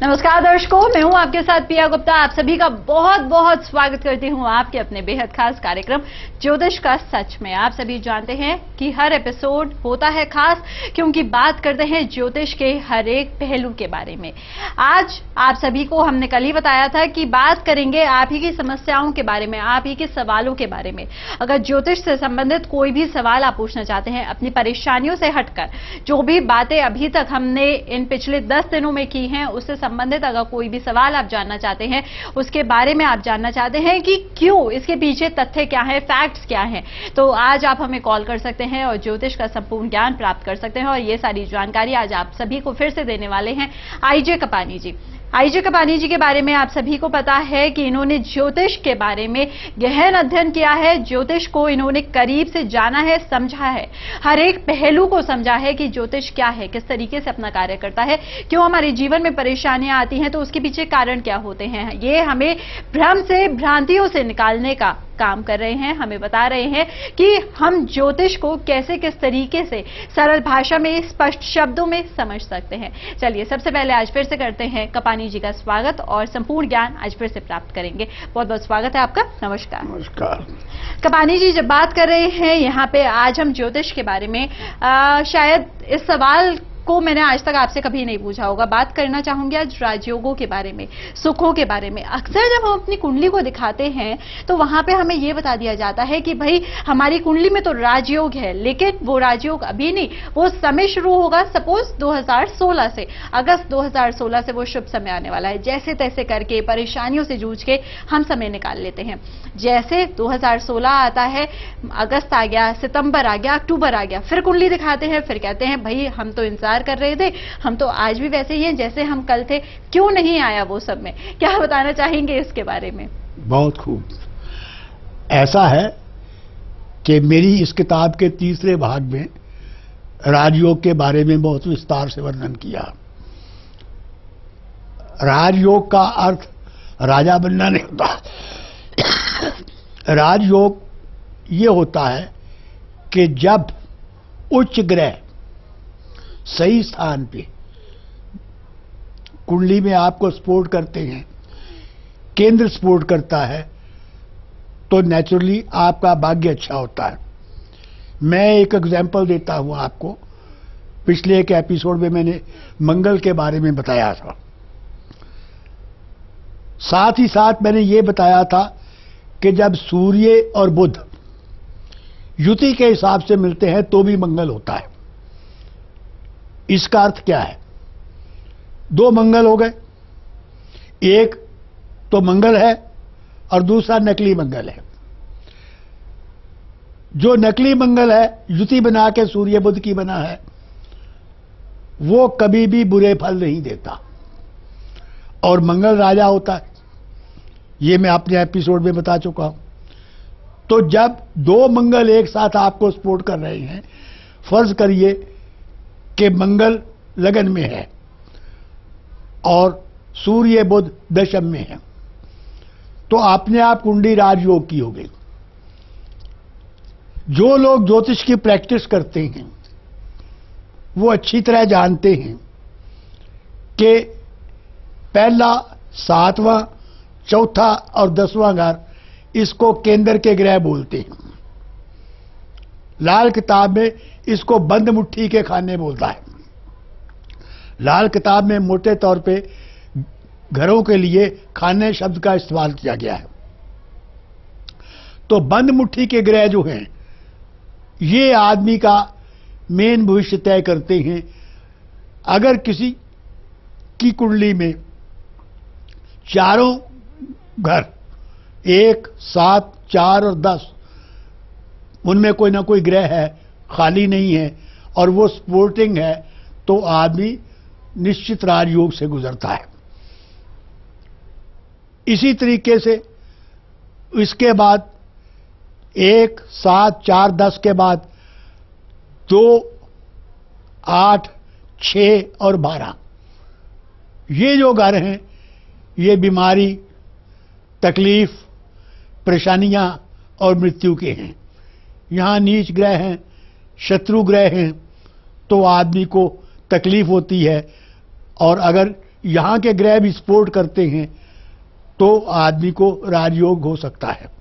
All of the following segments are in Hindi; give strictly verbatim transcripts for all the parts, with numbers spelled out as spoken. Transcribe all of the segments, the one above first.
नमस्कार दर्शकों, मैं हूं आपके साथ पिया गुप्ता। आप सभी का बहुत बहुत स्वागत करती हूं आपके अपने बेहद खास कार्यक्रम ज्योतिष का सच में। आप सभी जानते हैं कि हर एपिसोड होता है खास, क्योंकि बात करते हैं ज्योतिष के हर एक पहलू के बारे में। आज आप सभी को हमने कल ही बताया था कि बात करेंगे आप ही की समस्याओं के बारे में, आप ही के सवालों के बारे में। अगर ज्योतिष से संबंधित कोई भी सवाल आप पूछना चाहते हैं, अपनी परेशानियों से हटकर, जो भी बातें अभी तक हमने इन पिछले दस दिनों में की हैं उससे संबंधित अगर कोई भी सवाल आप जानना चाहते हैं, उसके बारे में आप जानना चाहते हैं कि क्यों, इसके पीछे तथ्य क्या है, फैक्ट्स क्या हैं, तो आज आप हमें कॉल कर सकते हैं और ज्योतिष का संपूर्ण ज्ञान प्राप्त कर सकते हैं। और ये सारी जानकारी आज आप सभी को फिर से देने वाले हैं आईजे कपानी जी। आईजे कपानी जी के बारे में आप सभी को पता है कि इन्होंने ज्योतिष के बारे में गहन अध्ययन किया है, ज्योतिष को इन्होंने करीब से जाना है, समझा है, हर एक पहलू को समझा है कि ज्योतिष क्या है, किस तरीके से अपना कार्य करता है, क्यों हमारे जीवन में परेशानियां आती हैं, तो उसके पीछे कारण क्या होते हैं। ये हमें भ्रम से, भ्रांतियों से निकालने का काम कर रहे हैं, हमें बता रहे हैं कि हम ज्योतिष को कैसे, किस तरीके से सरल भाषा में, स्पष्ट शब्दों में समझ सकते हैं। चलिए सबसे पहले आज फिर से करते हैं कपानी जी का स्वागत और संपूर्ण ज्ञान आज फिर से प्राप्त करेंगे। बहुत बहुत स्वागत है आपका। नमस्कार। नमस्कार कपानी जी, जब बात कर रहे हैं यहाँ पे आज हम ज्योतिष के बारे में, आ, शायद इस सवाल को मैंने आज तक आपसे कभी नहीं पूछा होगा। बात करना चाहूंगी आज राजयोगों के बारे में, सुखों के बारे में। अक्सर जब हम अपनी कुंडली को दिखाते हैं तो वहां पे हमें यह बता दिया जाता है कि भाई हमारी कुंडली में तो राजयोग है, लेकिन वो राजयोग अभी नहीं, वो समय शुरू होगा सपोज दो हज़ार सोलह से, अगस्त दो हज़ार सोलह से वो शुभ समय आने वाला है। जैसे तैसे करके परेशानियों से जूझ के हम समय निकाल लेते हैं। जैसे दो हज़ार सोलह आता है, अगस्त आ गया, सितंबर आ गया, अक्टूबर आ गया, फिर कुंडली दिखाते हैं, फिर कहते हैं भाई हम तो इंतजार कर रहे थे, हम तो आज भी वैसे ही हैं जैसे हम कल थे, क्यों नहीं आया वो सब में। क्या बताना चाहेंगे इसके बारे में? बहुत खूब। ऐसा है कि मेरी इस किताब के तीसरे भाग में राजयोग के बारे में बहुत विस्तार से वर्णन किया। राजयोग का अर्थ राजा बनना नहीं होता। राजयोग ये होता है कि जब उच्च ग्रह सही स्थान पे कुंडली में आपको सपोर्ट करते हैं, केंद्र सपोर्ट करता है, तो नेचुरली आपका भाग्य अच्छा होता है। मैं एक एग्जांपल देता हूं आपको। पिछले एक एपिसोड में मैंने मंगल के बारे में बताया था, साथ ही साथ मैंने ये बताया था कि जब सूर्य और बुध युति के हिसाब से मिलते हैं तो भी मंगल होता है। इसका अर्थ क्या है? दो मंगल हो गए, एक तो मंगल है और दूसरा नकली मंगल है। जो नकली मंगल है, युति बना के सूर्य बुध की बना है, वो कभी भी बुरे फल नहीं देता और मंगल राजा होता है। ये मैं अपने एपिसोड में बता चुका हूं। तो जब दो मंगल एक साथ आपको सपोर्ट कर रहे हैं, फर्ज करिए कि मंगल लगन में है और सूर्य बुध दशम में है, तो अपने आप कुंडली राजयोग की हो गई। जो लोग ज्योतिष की प्रैक्टिस करते हैं वो अच्छी तरह जानते हैं कि पहला, सातवां, चौथा और दसवां घर, इसको केंद्र के ग्रह बोलते हैं। लाल किताब में इसको बंद मुट्ठी के खाने बोलता है। लाल किताब में मोटे तौर पे घरों के लिए खाने शब्द का इस्तेमाल किया गया है। तो बंद मुट्ठी के ग्रह जो हैं, ये आदमी का मेन भविष्य तय करते हैं। अगर किसी की कुंडली में चारों घर, एक, सात, चार और दस, उनमें कोई ना कोई ग्रह है, खाली नहीं है और वो सपोर्टिंग है, तो आदमी निश्चित राजयोग से गुजरता है। इसी तरीके से इसके बाद एक, सात, चार, दस के बाद दो, आठ, छः और बारह, ये जो घर हैं, ये बीमारी, तकलीफ, परेशानियां और मृत्यु के हैं। यहां नीच ग्रह हैं, शत्रु ग्रह हैं, तो आदमी को तकलीफ होती है। और अगर यहां के ग्रह भी सपोर्ट करते हैं तो आदमी को राजयोग हो सकता है।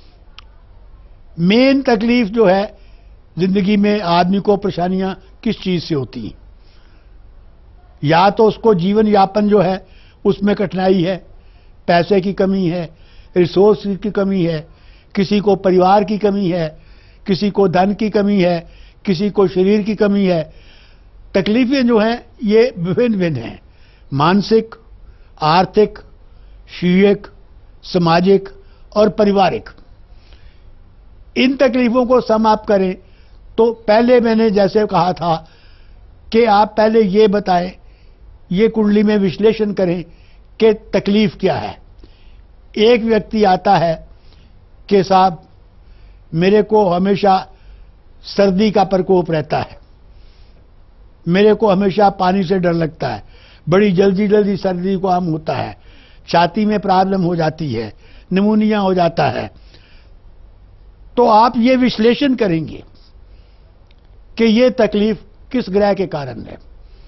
मेन तकलीफ जो है जिंदगी में आदमी को परेशानियां किस चीज से होती हैं? या तो उसको जीवन यापन जो है उसमें कठिनाई है, पैसे की कमी है, रिसोर्स की कमी है, किसी को परिवार की कमी है, किसी को धन की कमी है, किसी को शरीर की कमी है। तकलीफें जो हैं ये विभिन्न भिन्न हैं, मानसिक, आर्थिक, शारीरिक, सामाजिक और पारिवारिक। इन तकलीफों को समाप्त करें तो पहले मैंने जैसे कहा था कि आप पहले ये बताएं, ये कुंडली में विश्लेषण करें कि तकलीफ क्या है। एक व्यक्ति आता है कि साहब मेरे को हमेशा सर्दी का प्रकोप रहता है, मेरे को हमेशा पानी से डर लगता है, बड़ी जल्दी जल्दी सर्दी को आम होता है, छाती में प्रॉब्लम हो जाती है, निमोनिया हो जाता है। तो आप ये विश्लेषण करेंगे कि ये तकलीफ किस ग्रह के कारण है।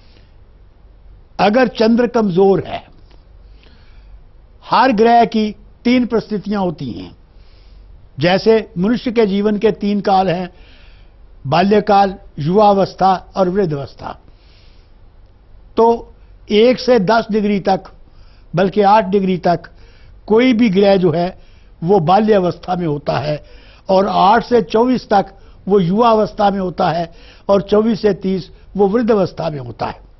अगर चंद्र कमजोर है, हर ग्रह की तीन परिस्थितियां होती हैं। जैसे मनुष्य के जीवन के तीन काल हैं, बाल्यकाल, युवावस्था और वृद्धावस्था। तो एक से दस डिग्री तक, बल्कि आठ डिग्री तक कोई भी ग्रह जो है वो बाल्यावस्था में होता है, और आठ से चौबीस तक वो युवावस्था में होता है, और चौबीस से तीस वो वृद्धावस्था में होता है।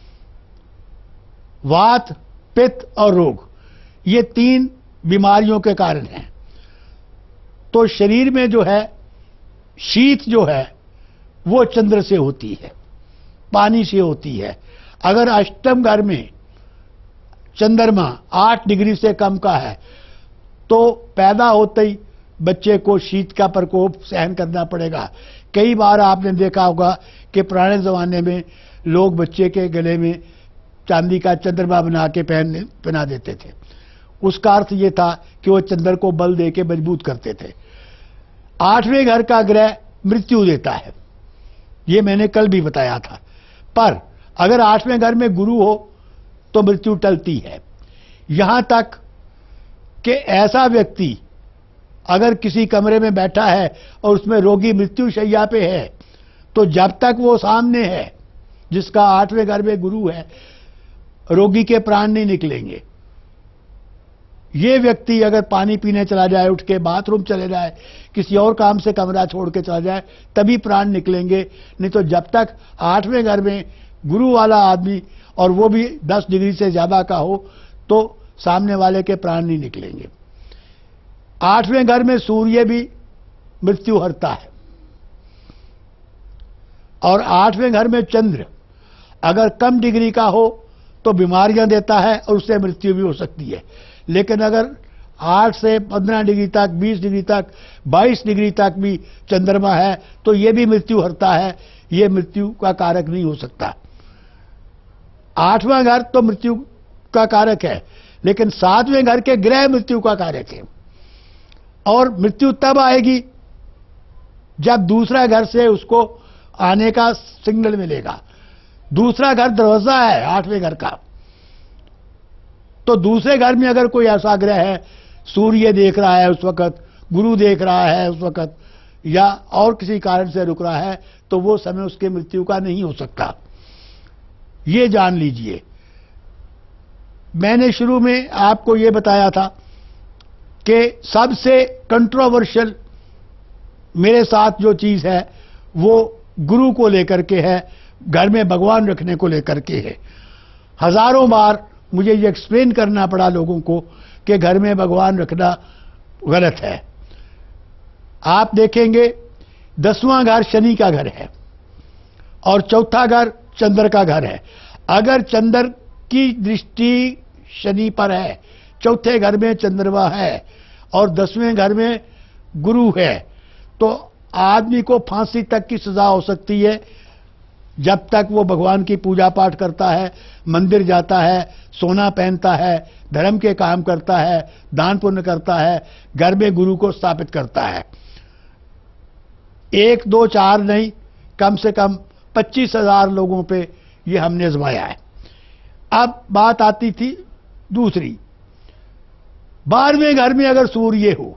वात, पित्त और रोग, ये तीन बीमारियों के कारण हैं। तो शरीर में जो है शीत जो है वो चंद्र से होती है, पानी से होती है। अगर अष्टम घर में चंद्रमा आठ डिग्री से कम का है तो पैदा होते ही बच्चे को शीत का प्रकोप सहन करना पड़ेगा। कई बार आपने देखा होगा कि पुराने जमाने में लोग बच्चे के गले में चांदी का चंद्रमा बना के पहन पहना देते थे। उसका अर्थ ये था कि वो चंद्र को बल दे के मजबूत करते थे। आठवें घर का ग्रह मृत्यु देता है, ये मैंने कल भी बताया था। पर अगर आठवें घर में गुरु हो तो मृत्यु टलती है। यहां तक कि ऐसा व्यक्ति अगर किसी कमरे में बैठा है और उसमें रोगी मृत्यु शैया पे है, तो जब तक वो सामने है जिसका आठवें घर में गुरु है, रोगी के प्राण नहीं निकलेंगे। ये व्यक्ति अगर पानी पीने चला जाए, उठ के बाथरूम चले जाए, किसी और काम से कमरा छोड़ के चला जाए, तभी प्राण निकलेंगे। नहीं तो जब तक आठवें घर में गुरु वाला आदमी, और वो भी दस डिग्री से ज्यादा का हो, तो सामने वाले के प्राण नहीं निकलेंगे। आठवें घर में सूर्य भी मृत्यु हरता है, और आठवें घर में चंद्र अगर कम डिग्री का हो तो बीमारियां देता है और उससे मृत्यु भी हो सकती है। लेकिन अगर आठ से पंद्रह डिग्री तक, बीस डिग्री तक, बाईस डिग्री तक भी चंद्रमा है तो ये भी मृत्यु हरता है, ये मृत्यु का कारक नहीं हो सकता। आठवां घर तो मृत्यु का कारक है, लेकिन सातवें घर के ग्रह मृत्यु का कारक है। और मृत्यु तब आएगी जब दूसरा घर से उसको आने का सिग्नल मिलेगा। दूसरा घर दरवाजा है आठवें घर का। तो दूसरे घर में अगर कोई ऐसा ग्रह है, सूर्य देख रहा है उस वक्त, गुरु देख रहा है उस वक्त, या और किसी कारण से रुक रहा है, तो वो समय उसके मृत्यु का नहीं हो सकता। ये जान लीजिए। मैंने शुरू में आपको ये बताया था कि सबसे कंट्रोवर्शियल मेरे साथ जो चीज है वो गुरु को लेकर के है, घर में भगवान रखने को लेकर के है। हजारों बार मुझे ये एक्सप्लेन करना पड़ा लोगों को कि घर में भगवान रखना गलत है। आप देखेंगे दसवां घर शनि का घर है और चौथा घर चंद्र का घर है। अगर चंद्र की दृष्टि शनि पर है, चौथे घर में चंद्रमा है और दसवें घर में गुरु है, तो आदमी को फांसी तक की सजा हो सकती है जब तक वो भगवान की पूजा पाठ करता है, मंदिर जाता है, सोना पहनता है, धर्म के काम करता है, दान पुण्य करता है, घर में गुरु को स्थापित करता है। एक दो चार नहीं, कम से कम पच्चीस हजार लोगों पे ये हमने आजमाया है। अब बात आती थी दूसरी, बारहवें घर में अगर सूर्य हो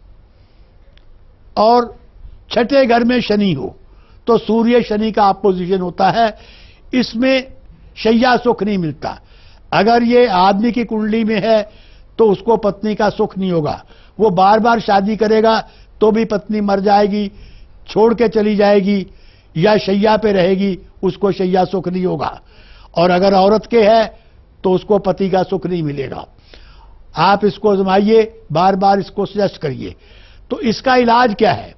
और छठे घर में शनि हो तो सूर्य शनि का अपोजिशन होता है, इसमें शैया सुख नहीं मिलता। अगर ये आदमी की कुंडली में है तो उसको पत्नी का सुख नहीं होगा, वो बार बार शादी करेगा तो भी पत्नी मर जाएगी, छोड़ के चली जाएगी या शैया पे रहेगी, उसको शैया सुख नहीं होगा। और अगर औरत के है तो उसको पति का सुख नहीं मिलेगा। आप इसको आजमाइए, बार बार इसको सजेस्ट करिए। तो इसका इलाज क्या है?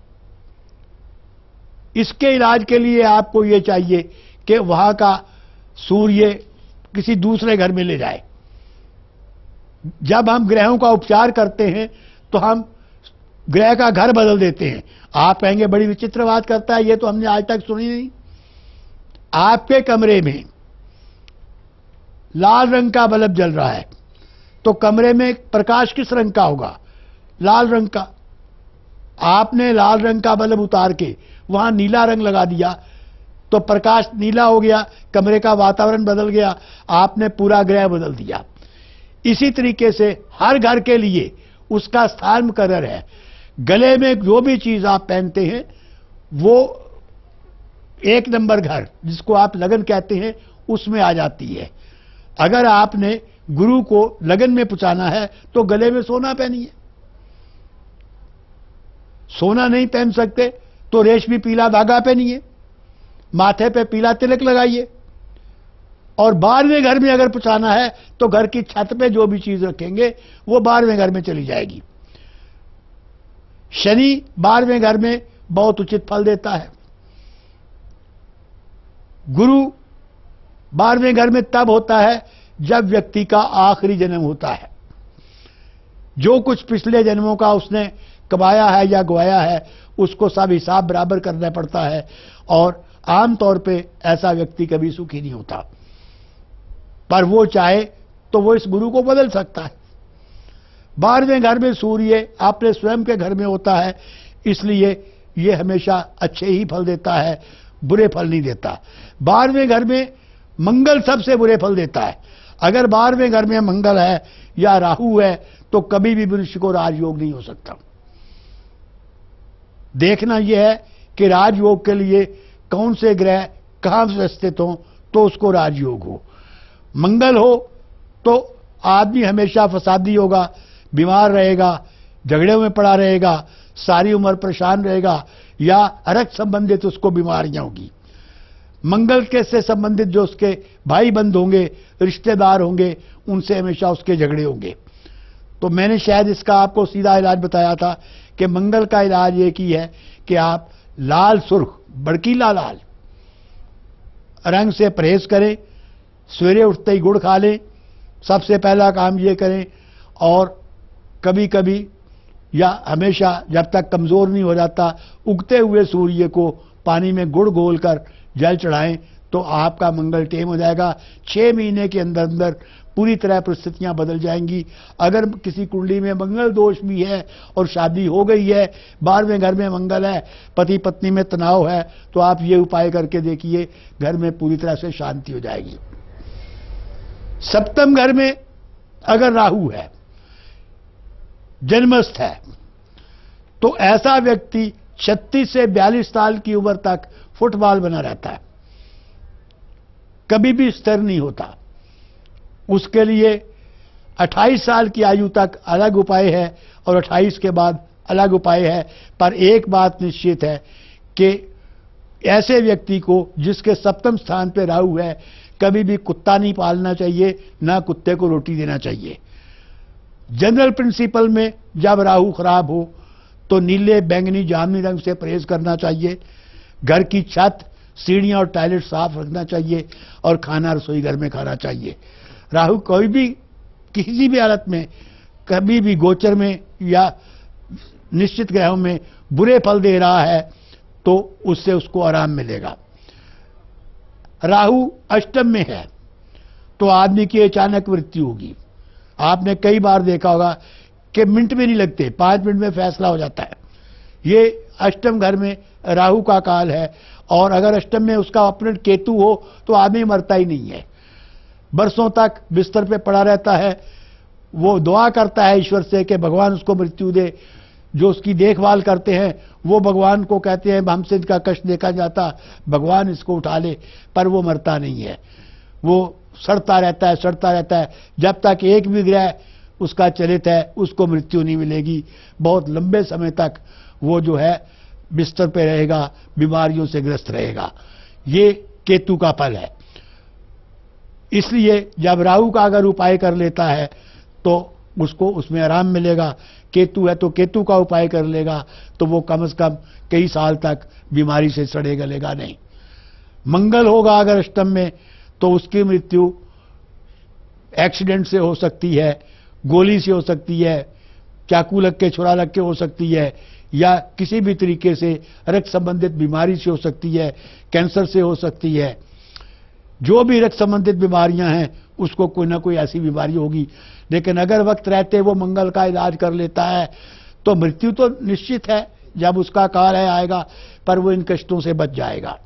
इसके इलाज के लिए आपको ये चाहिए कि वहां का सूर्य किसी दूसरे घर में ले जाए। जब हम ग्रहों का उपचार करते हैं तो हम ग्रह का घर बदल देते हैं। आप कहेंगे बड़ी विचित्र बात करता है, ये तो हमने आज तक सुनी नहीं। आपके कमरे में लाल रंग का बल्ब जल रहा है तो कमरे में प्रकाश किस रंग का होगा? लाल रंग का। आपने लाल रंग का बल्ब उतार के वहां नीला रंग लगा दिया तो प्रकाश नीला हो गया, कमरे का वातावरण बदल गया, आपने पूरा ग्रह बदल दिया। इसी तरीके से हर घर के लिए उसका स्थान मुकर्रर है। गले में जो भी चीज आप पहनते हैं वो एक नंबर घर, जिसको आप लगन कहते हैं, उसमें आ जाती है। अगर आपने गुरु को लगन में पहुंचाना है तो गले में सोना पहनिए। सोना नहीं पहन सकते तो रेशमी पीला धागा पहनिए, माथे पे पीला तिलक लगाइए। और बारहवें घर में अगर पहुंचाना है तो घर की छत पे जो भी चीज रखेंगे वो बारहवें घर में चली जाएगी। शनि बारहवें घर में बहुत उचित फल देता है। गुरु बारहवें घर में तब होता है जब व्यक्ति का आखिरी जन्म होता है। जो कुछ पिछले जन्मों का उसने कमाया है या गवाया है उसको सब हिसाब बराबर करना पड़ता है, और आमतौर पे ऐसा व्यक्ति कभी सुखी नहीं होता। पर वो चाहे तो वो इस गुरु को बदल सकता है। बारहवें घर में सूर्य अपने स्वयं के घर में होता है, इसलिए ये हमेशा अच्छे ही फल देता है, बुरे फल नहीं देता। बारहवें घर में मंगल सबसे बुरे फल देता है। अगर बारहवें घर में मंगल है या राहु है तो कभी भी मनुष्य को राजयोग नहीं हो सकता। देखना यह है कि राजयोग के लिए कौन से ग्रह कहां से स्थित हो तो उसको राजयोग हो। मंगल हो तो आदमी हमेशा फसादी होगा, बीमार रहेगा, झगड़े में पड़ा रहेगा, सारी उम्र परेशान रहेगा, या रक्त संबंधित उसको बीमारियां होगी। मंगल के से संबंधित जो उसके भाई बंद होंगे, रिश्तेदार होंगे, उनसे हमेशा उसके झगड़े होंगे। तो मैंने शायद इसका आपको सीधा इलाज बताया था कि मंगल का इलाज एक ही है कि आप लाल सुर्ख, भड़कीला लाल रंग से परहेज करें, सवेरे उठते ही गुड़ खा लें, सबसे पहला काम ये करें। और कभी कभी या हमेशा जब तक कमजोर नहीं हो जाता, उगते हुए सूर्य को पानी में गुड़ घोलकर जल चढ़ाएं तो आपका मंगल टेम हो जाएगा। छह महीने के अंदर अंदर पूरी तरह परिस्थितियां बदल जाएंगी। अगर किसी कुंडली में मंगल दोष भी है और शादी हो गई है, बारहवें घर में मंगल है, पति पत्नी में तनाव है, तो आप ये उपाय करके देखिए, घर में पूरी तरह से शांति हो जाएगी। सप्तम घर में अगर राहु है, जन्मस्थ है, तो ऐसा व्यक्ति छत्तीस से बयालीस साल की उम्र तक फुटबॉल बना रहता है, कभी भी स्थिर नहीं होता। उसके लिए अट्ठाईस साल की आयु तक अलग उपाय है और अट्ठाईस के बाद अलग उपाय है। पर एक बात निश्चित है कि ऐसे व्यक्ति को जिसके सप्तम स्थान पर राहु है, कभी भी कुत्ता नहीं पालना चाहिए, ना कुत्ते को रोटी देना चाहिए। जनरल प्रिंसिपल में जब राहु खराब हो तो नीले, बैंगनी, जामुनी रंग से परहेज करना चाहिए। घर की छत, सीढ़ियां और टॉयलेट साफ रखना चाहिए और खाना रसोई घर में खाना चाहिए। राहु कोई भी किसी भी हालत में कभी भी गोचर में या निश्चित ग्रहों में बुरे फल दे रहा है तो उससे उसको आराम मिलेगा। राहु अष्टम में है तो आदमी की अचानक मृत्यु होगी। आपने कई बार देखा होगा कि मिनट में नहीं लगते, पांच मिनट में फैसला हो जाता है। ये अष्टम घर में राहु का काल है, और अगर अष्टम में उसका ऑपोनेंट केतु हो तो आदमी मरता ही नहीं है। बरसों तक बिस्तर पे पड़ा रहता है, वो दुआ करता है ईश्वर से कि भगवान उसको मृत्यु दे। जो उसकी देखभाल करते हैं वो भगवान को कहते हैं हमसे इनका कष्ट देखा जाता, भगवान इसको उठा ले, पर वो मरता नहीं है, वो सड़ता रहता है सड़ता रहता है। जब तक एक भी ग्रह उसका चलित है उसको मृत्यु नहीं मिलेगी। बहुत लंबे समय तक वो जो है बिस्तर पे रहेगा, बीमारियों से ग्रस्त रहेगा। ये केतु का फल है। इसलिए जब राहु का अगर उपाय कर लेता है तो उसको उसमें आराम मिलेगा। केतु है तो केतु का उपाय कर लेगा तो वो कम से कम कई साल तक बीमारी से सड़े गलेगा नहीं। मंगल होगा अगर अष्टम में तो उसकी मृत्यु एक्सीडेंट से हो सकती है, गोली से हो सकती है, चाकू लग के छुरा लग के हो सकती है, या किसी भी तरीके से रक्त संबंधित बीमारी से हो सकती है, कैंसर से हो सकती है। जो भी रक्त संबंधित बीमारियां हैं उसको कोई ना कोई ऐसी बीमारी होगी। लेकिन अगर वक्त रहते वो मंगल का इलाज कर लेता है तो मृत्यु तो निश्चित है, जब उसका काल है आएगा, पर वो इन कष्टों से बच जाएगा।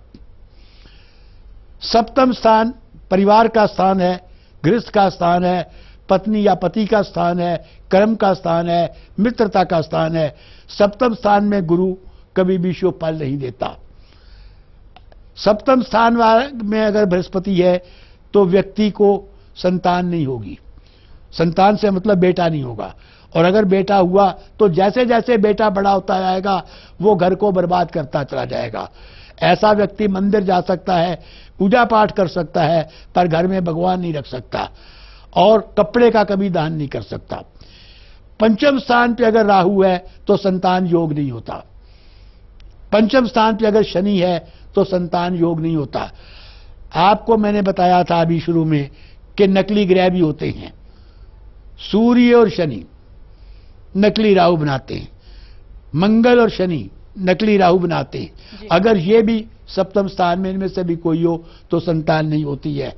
सप्तम स्थान परिवार का स्थान है, गृहस्थ का स्थान है, पत्नी या पति का स्थान है, कर्म का स्थान है, मित्रता का स्थान है। सप्तम स्थान में गुरु कभी भी शुभ फल नहीं देता। सप्तम स्थान में अगर बृहस्पति है तो व्यक्ति को संतान नहीं होगी। संतान से मतलब बेटा नहीं होगा, और अगर बेटा हुआ तो जैसे जैसे बेटा बड़ा होता जाएगा वो घर को बर्बाद करता चला जाएगा। ऐसा व्यक्ति मंदिर जा सकता है, पूजा पाठ कर सकता है, पर घर में भगवान नहीं रख सकता, और कपड़े का कभी दान नहीं कर सकता। पंचम स्थान पे अगर राहु है तो संतान योग नहीं होता। पंचम स्थान पे अगर शनि है तो संतान योग नहीं होता। आपको मैंने बताया था अभी शुरू में कि नकली ग्रह भी होते हैं। सूर्य और शनि नकली राहु बनाते हैं, मंगल और शनि नकली राहु बनाते हैं। अगर ये भी सप्तम स्थान में इनमें से भी कोई हो तो संतान नहीं होती है।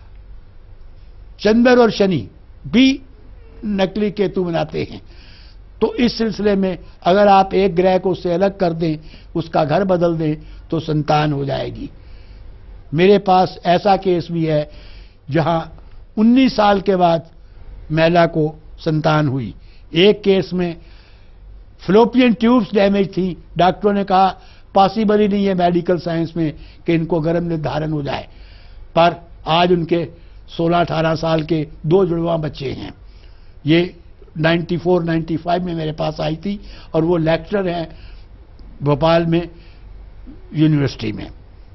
चंद्र और शनि भी नकली केतु बनाते हैं। तो इस सिलसिले में अगर आप एक ग्रह को उससे अलग कर दें, उसका घर बदल दें, तो संतान हो जाएगी। मेरे पास ऐसा केस भी है जहां उन्नीस साल के बाद महिला को संतान हुई। एक केस में फ्लोपियन ट्यूब्स डैमेज थी, डॉक्टरों ने कहा पॉसिबल ही नहीं है मेडिकल साइंस में कि इनको गर्भ निर्धारण हो जाए, पर आज उनके सोलह अठारह साल के दो जुड़वा बच्चे हैं। ये चौरानवे पचानवे में मेरे पास आई थी, और वो लेक्चरर हैं भोपाल में यूनिवर्सिटी में,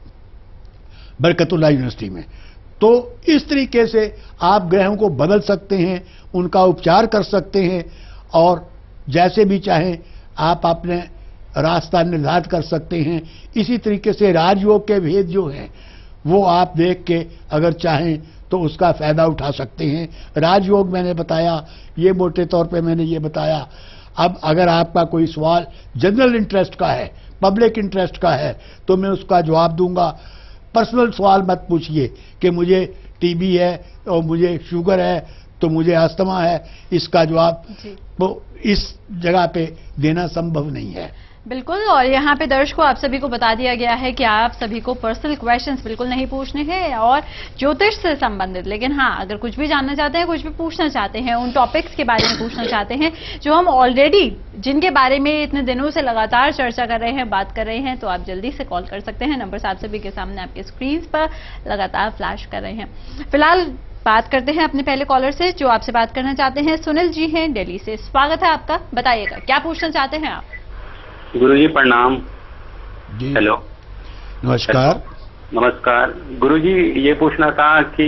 बरकतुल्लाह यूनिवर्सिटी में। तो इस तरीके से आप ग्रहों को बदल सकते हैं, उनका उपचार कर सकते हैं, और जैसे भी चाहें आप अपने रास्ता निर्धारित कर सकते हैं। इसी तरीके से राजयोग के भेद जो हैं वो आप देख के अगर चाहें तो उसका फायदा उठा सकते हैं। राजयोग मैंने बताया, ये मोटे तौर पे मैंने ये बताया। अब अगर आपका कोई सवाल जनरल इंटरेस्ट का है, पब्लिक इंटरेस्ट का है, तो मैं उसका जवाब दूंगा। पर्सनल सवाल मत पूछिए कि मुझे टीबी है और मुझे शुगर है तो मुझे अस्थमा है, इसका जवाब तो इस जगह पे देना संभव नहीं है। बिल्कुल, और यहाँ पे दर्शकों आप सभी को बता दिया गया है कि आप सभी को पर्सनल क्वेश्चंस बिल्कुल नहीं पूछने हैं और ज्योतिष से संबंधित। लेकिन हाँ, अगर कुछ भी जानना चाहते हैं, कुछ भी पूछना चाहते हैं, उन टॉपिक्स के बारे में पूछना चाहते हैं जो हम ऑलरेडी जिनके बारे में इतने दिनों से लगातार चर्चा कर रहे हैं, बात कर रहे हैं, तो आप जल्दी से कॉल कर सकते हैं। नंबर आप सभी के सामने आपके स्क्रीन पर लगातार फ्लैश कर रहे हैं। फिलहाल बात करते हैं अपने पहले कॉलर से जो आपसे बात करना चाहते हैं। सुनील जी हैं दिल्ली से, स्वागत है आपका। बताइएगा क्या पूछना चाहते हैं आप। गुरुजी प्रणाम। जी हेलो, नमस्कार। नमस्कार गुरुजी, ये पूछना था कि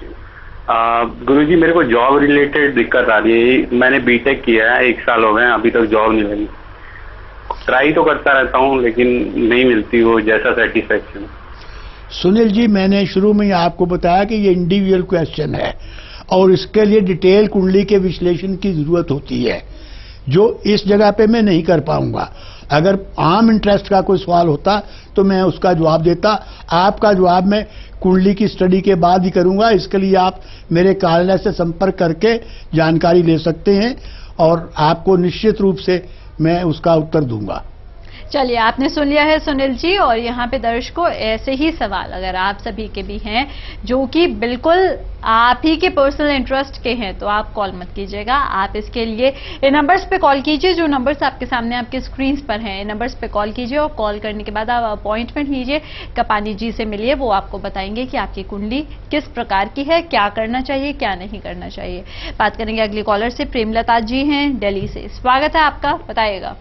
गुरुजी मेरे को जॉब रिलेटेड दिक्कत आ रही है। मैंने बीटेक किया है, एक साल हो गए, अभी तक जॉब नहीं लगी। ट्राई तो करता रहता हूँ लेकिन नहीं मिलती वो जैसा सेटिस्फेक्शन। सुनील जी, मैंने शुरू में ही आपको बताया कि ये इंडिविजुअल क्वेश्चन है और इसके लिए डिटेल कुंडली के विश्लेषण की जरूरत होती है, जो इस जगह पे मैं नहीं कर पाऊंगा। अगर आम इंटरेस्ट का कोई सवाल होता तो मैं उसका जवाब देता। आपका जवाब मैं कुंडली की स्टडी के बाद ही करूंगा। इसके लिए आप मेरे कार्यालय से संपर्क करके जानकारी ले सकते हैं और आपको निश्चित रूप से मैं उसका उत्तर दूंगा। चलिए, आपने सुन लिया है सुनील जी, और यहाँ पे दर्शकों ऐसे ही सवाल अगर आप सभी के भी हैं जो कि बिल्कुल आप ही के पर्सनल इंटरेस्ट के हैं तो आप कॉल मत कीजिएगा। आप इसके लिए इन नंबर्स पे कॉल कीजिए जो नंबर्स आपके सामने आपके स्क्रीन पर हैं। इन नंबर्स पे कॉल कीजिए और कॉल करने के बाद आप अपॉइंटमेंट लीजिए, कपानी जी से मिलिए, वो आपको बताएंगे कि आपकी कुंडली किस प्रकार की है, क्या करना चाहिए, क्या नहीं करना चाहिए। बात करेंगे अगली कॉलर से। प्रेमलता जी हैं दिल्ली से, स्वागत है आपका, बताइएगा।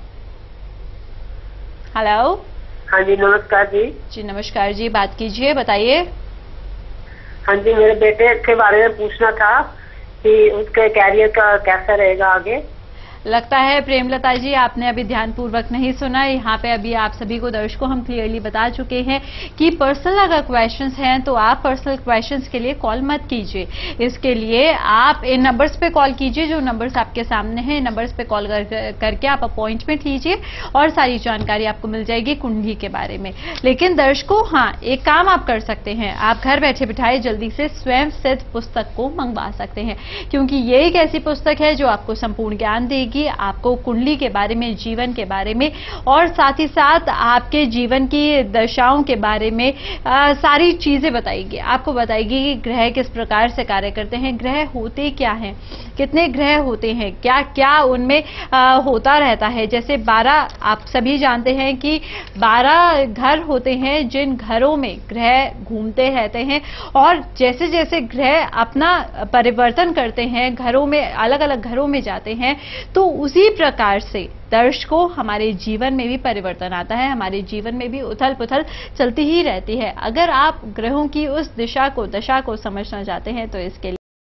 हेलो। हाँ जी, नमस्कार जी। जी नमस्कार जी, बात कीजिए, बताइए। हाँ जी, मेरे बेटे के बारे में पूछना था कि उसके कैरियर का कैसा रहेगा आगे। लगता है प्रेमलता जी आपने अभी ध्यानपूर्वक नहीं सुना। यहाँ पे अभी आप सभी को दर्शकों हम क्लियरली बता चुके हैं कि पर्सनल अगर क्वेश्चंस हैं तो आप पर्सनल क्वेश्चंस के लिए कॉल मत कीजिए। इसके लिए आप इन नंबर्स पे कॉल कीजिए जो नंबर्स आपके सामने हैं। नंबर्स पे कॉल कर, करके आप अपॉइंटमेंट लीजिए और सारी जानकारी आपको मिल जाएगी कुंडली के बारे में। लेकिन दर्शकों, हाँ, एक काम आप कर सकते हैं, आप घर बैठे बिठाए जल्दी से स्वयं सिद्ध पुस्तक को मंगवा सकते हैं, क्योंकि ये एक ऐसी पुस्तक है जो आपको संपूर्ण ज्ञान देगी, आपको कुंडली के बारे में, जीवन के बारे में और साथ ही साथ आपके जीवन की दशाओं के बारे में आ, सारी चीजें बताएगी। आपको बताएगी कि ग्रह किस प्रकार से कार्य करते हैं, ग्रह होते क्या हैं, कितने ग्रह होते हैं, क्या क्या उनमें आ, होता रहता है। जैसे बारह, आप सभी जानते हैं कि बारह घर होते हैं जिन घरों में ग्रह घूमते रहते हैं, और जैसे जैसे ग्रह अपना परिवर्तन करते हैं, घरों में, अलग अलग घरों में जाते हैं, तो उसी प्रकार से दर्शकों हमारे जीवन में भी परिवर्तन आता है, हमारे जीवन में भी उथल पुथल चलती ही रहती है। अगर आप ग्रहों की उस दिशा को, दशा को समझना चाहते हैं तो इसके लिए